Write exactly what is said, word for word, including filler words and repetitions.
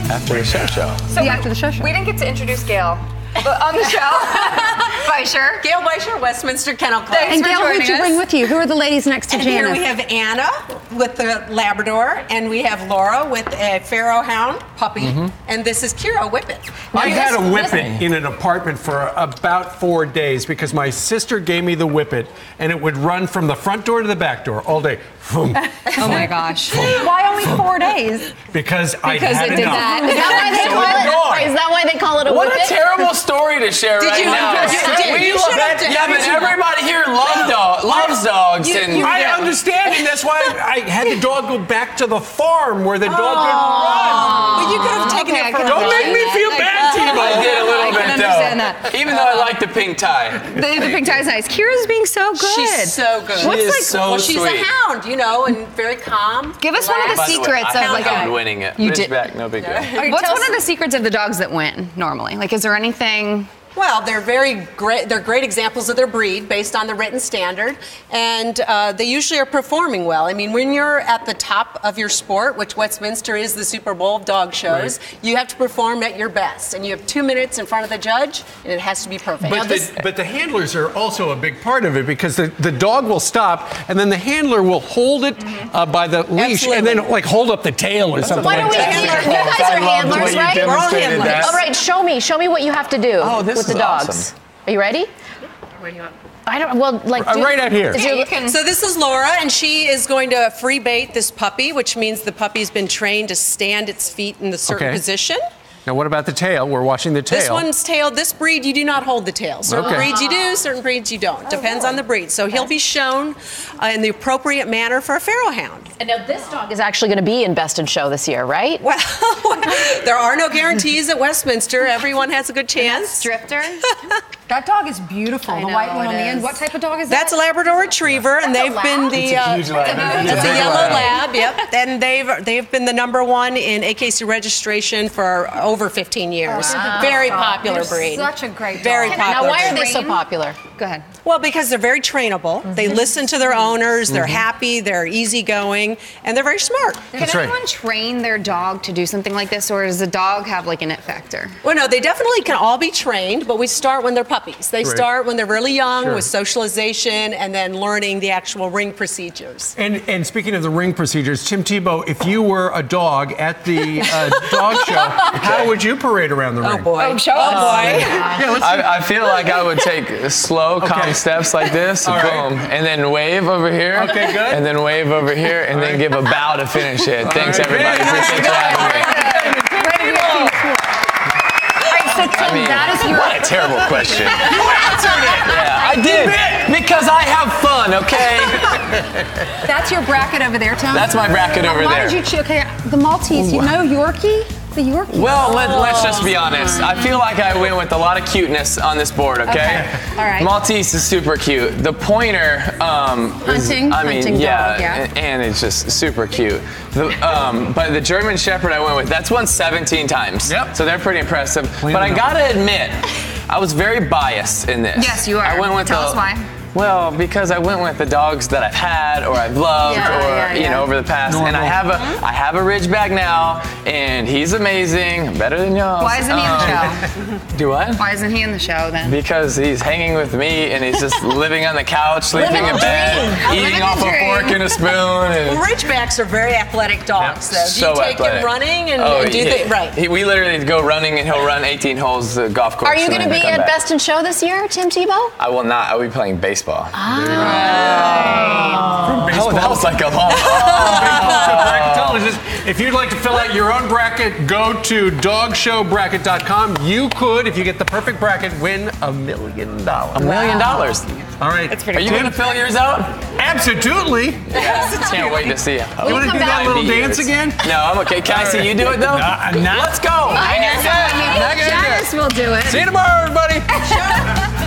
After the show show. So we, after the show show. We didn't get to introduce Gail on the show. Beischer. Gail Beischer, Westminster Kennel Club. Thanks and for Gail, joining who'd you us. bring with you? Who are the ladies next to And Janice? here we have Anna with the Labrador, and we have Laura with a Pharaoh Hound puppy, mm-hmm. and this is Kira Whippet. I had a Whippet in an apartment for about four days because my sister gave me the Whippet, and it would run from the front door to the back door all day. Oh my gosh. Why only four days? Because, I Because had it did enough. that. Is that why they So call did the it? dog. Is that why they call it a What whippet? a terrible story to share Did right you- now. you did. We You love should have it. done- Yeah, but everybody here love dog, loves dogs. You- and you- I understand, and that's why I had the dog go back to the farm where the dog could run. But you could have taken Okay, I it for can a Don't ride. make me feel bad, Tebow. I did a little I bit can though. understand that. Even though I like the pink tie. The, the pink tie's nice. Kira's being so good. She's so good. She What's is like- so well, she's sweet. a hound, you know, and very calm. Give us one of the By the way, secrets I of like found a. winning it. You Ridge did- back, no big deal. What's one of the secrets of the dogs that win normally? Like, is there anything? Well, they're very great. They're great examples of their breed based on the written standard, and uh, they usually are performing well. I mean, when you're at the top of your sport, which Westminster is the Super Bowl of dog shows, Right. you have to perform at your best, and you have two minutes in front of the judge, and it has to be perfect. Now, But this- the, but the handlers are also a big part of it because the, the dog will stop and then the handler will hold it uh, by the leash and Absolutely. then like hold up the tail or something Why like don't we that. see? You That's guys I are loved the handlers, way you right? We're all demonstrated handlers. that. All right, show me. Show me what you have to do Oh, this with the is dogs. awesome. Are you ready? Where do you want? I don't. Well, like Uh, do- right out here. is Yeah, your- you can. So this is Laura, and she is going to free bait this puppy, which means the puppy's been trained to stand its feet in the certain Okay. position. Now what about the tail? We're watching the tail. This one's tail, this breed, you do not hold the tail. Certain Okay. breeds you do, certain breeds you don't. Depends on the breed. So he'll be shown uh, in the appropriate manner for a Pharaoh Hound. And now this dog is actually going to be in Best in Show this year, right? Well, there are no guarantees at Westminster. Everyone has a good chance. Drifter. That dog is beautiful. I the know, white one it on the end. is. What type of dog is That's a that? Labrador Retriever, and That's a they've lab? been the uh, Huge lab. That's a Big yellow lab. lab, yep. And they've they've been the number one in A K C registration for over fifteen years. Very popular breed. Such a great dog. Very Now, popular. why are they so Train? popular? Go ahead. Well, because they're very trainable. They listen to their owners. They're happy. They're easygoing, and they're very smart. Can That's right. anyone train their dog to do something like this, or does the dog have like an it factor? Well, no, they definitely can all be trained, but we start when they're puppies. They Right. start when they're really young Sure. with socialization and then learning the actual ring procedures. And, and speaking of the ring procedures, Tim Tebow, if you were a dog at the uh, dog show, how would you parade around the Oh ring? boy. Oh, show oh us. boy. Yeah, let's I, I feel like I would take slow, calm Okay. steps like this, All right. boom, and then wave over here, Okay, good. and then wave over here, and then give a bow to finish it. Thanks, right. everybody. Yeah, Appreciate you having me. So Tim, I mean, that is your. what a terrible question. You answered it. Yeah, I did because I have fun. Okay, That's your bracket over there, Tim. that's my bracket over Why there. did you choose? Okay, the Maltese. You know Yorkie? The Yorkie. Well, let, let's just be honest. I feel like I went with a lot of cuteness on this board, okay? Okay. All right. Maltese is super cute. The pointer, um, is- Hunting- I mean, hunting yeah, dog, yeah. a- and it's just super cute. The, um, but the German Shepherd I went with, that's won seventeen times. Yep. So they're pretty impressive. Clean but it I up. gotta admit, I was very biased in this. Yes, you are. I went with Tell the, us why. Well, because I went with the dogs that I've had or I've loved Yeah, or yeah, you yeah. know over the past, and I Normal. have a I have a Ridgeback now, and he's amazing, better than y'all. Why isn't he in the Um, Do what? Why isn't he in the show then? Because he's hanging with me and he's just living on the couch, sleeping Living in the bed, dream. eating Living off the a dream. fork and a spoon. And Well, Ridgebacks are very athletic dogs, though. Do so you take athletic. him running and, Oh, and do he- the right? He, we literally go running and he'll run eighteen holes the golf course. Are you and going to then be come at back. Best in Show this year, Tim Tebow? I will not. I will be playing baseball. From Oh, baseball that was like a long. to Barketologist. If you'd like to fill out your own bracket, go to dog show bracket dot com. You could, if you get the perfect bracket, win a million dollars. A million dollars. All right. Are you going to fill yours out? Absolutely. Can't wait to see it. You want to do that little dance again? No, I'm okay. Can I see you do it though? Nah, nah. Let's go. Not gonna do it. Janice will do it. See you tomorrow, everybody.